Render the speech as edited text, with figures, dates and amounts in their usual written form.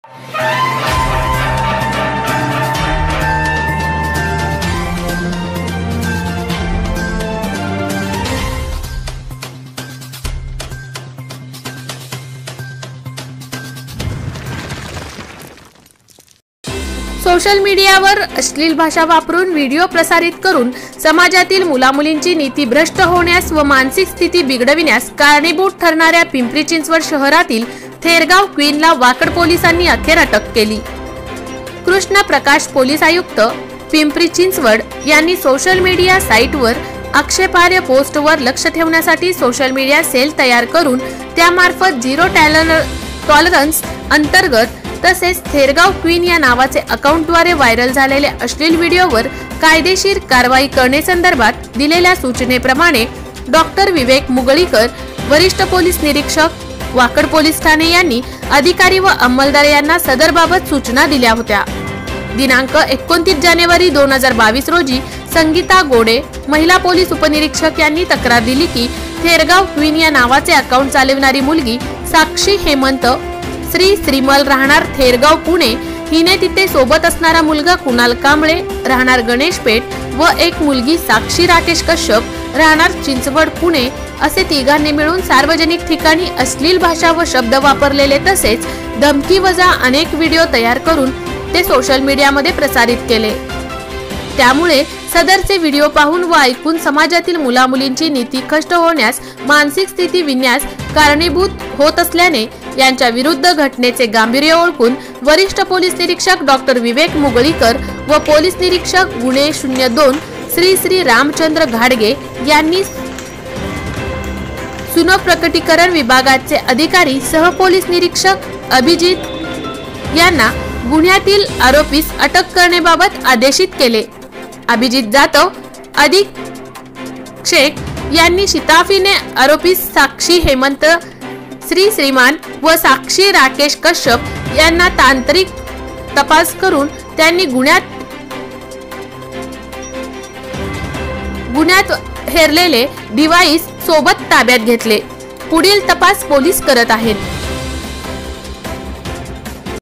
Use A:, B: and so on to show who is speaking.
A: Social मीडियावर अश्लील भाषा वापरून व्हिडिओ प्रसारित करून समाजातील मुलामुलींची नीती भ्रष्ट होण्यास व मानसिक स्थिती बिघडविण्यास कारणीभूत ठरणाऱ्या पिंपरी चिंचवड शहरातील थेरगाव क्वीनला वाकड पोलिसांनी अखेर अटक केली। कृष्ण प्रकाश पोलीस आयुक्त पिंपरी चिंचवड यांनी सोशल मीडिया साइटवर आक्षेपार्ह पोस्टवर लक्ष ठेवण्यासाठी सोशल मीडिया सेल तयार करून त्यामार्फत झिरो टॉलरन्स अंतर्गत तसेच थेरगाव क्वीन या नावाचे अकाउंटद्वारे व्हायरल झालेल्या अश्लील व्हिडिओवर कायदेशीर कारवाई करण्यासंदर्भात दिलेल्या सूचनेप्रमाणे डॉक्टर विवेक मुगळीकर, वरिष्ठ पोलीस निरीक्षक वाकड पोलीस ठाणे यांनी अधिकारी व अंमलदार यांना सदरबाबत सूचना दिल्या होत्या। दिनांक 29 जानेवारी 2022 रोजी संगीता गोडे, महिला पोलीस उपनिरीक्षक यांनी तक्रार दिली की थेरगाव क्वीन या नावाचे अकाउंट चालविणारी मुलगी साक्षी हेमंत श्रीमल राहणार थेरगाव पुणे हिने तिथे सोबत असणारा मुलगा कुणाल कांबळे राहणार गणेशपेठ व एक मुलगी साक्षी राकेश कश्यप राहणार चिंचवड पुणे असे तिघांनी मिळून सार्वजनिक ठिकाणी अश्लील भाषा व शब्द वापरलेले तसेच धमकीवजा अनेक व्हिडिओ तयार करून ते सोशल मीडियामध्ये प्रसारित केले। त्यामुळे सदरचे व्हिडिओ पाहून व ऐकून समाजातील मुलामुलींची नीती खष्ट होण्यास, मानसिक स्थिती विण्यास कारणीभूत होत असल्याने यांच्या विरुद्ध घटनेचे गांभीर्य ओळखून वरिष्ठ पोलीस निरीक्षक डॉक्टर विवेक मुगळीकर व पोलीस निरीक्षक गुन्हे 02 श्री रामचंद्र घाडगे यांनी सुनो प्रकटीकरण विभागाचे अधिकारी सह पोलीस निरीक्षक अभिजित यांना गुन्ह्यातील आरोपीस अटक करण्याबाबत आदेशित केले। अभिजित जाधव अधीक्षक यांनी शिताफीने आरोपी साक्षी हेमंत श्रीमान व साक्षी राकेश कश्यप यांना तांत्रिक तपास करून त्यांनी गुन्ह्यात हेरलेले डिव्हाइस सोबत ताब्यात घेतले। पुढील तपास पोलीस करत आहेत।